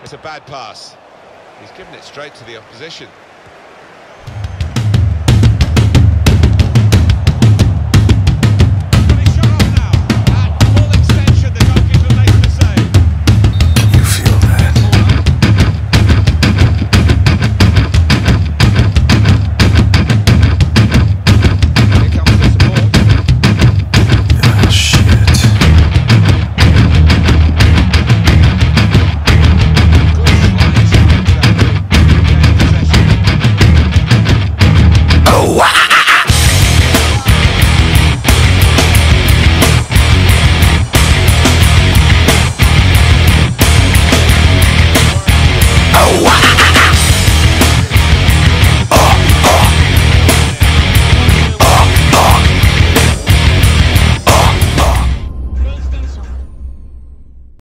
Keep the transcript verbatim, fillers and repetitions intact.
It's a bad pass. He's given it straight to the opposition.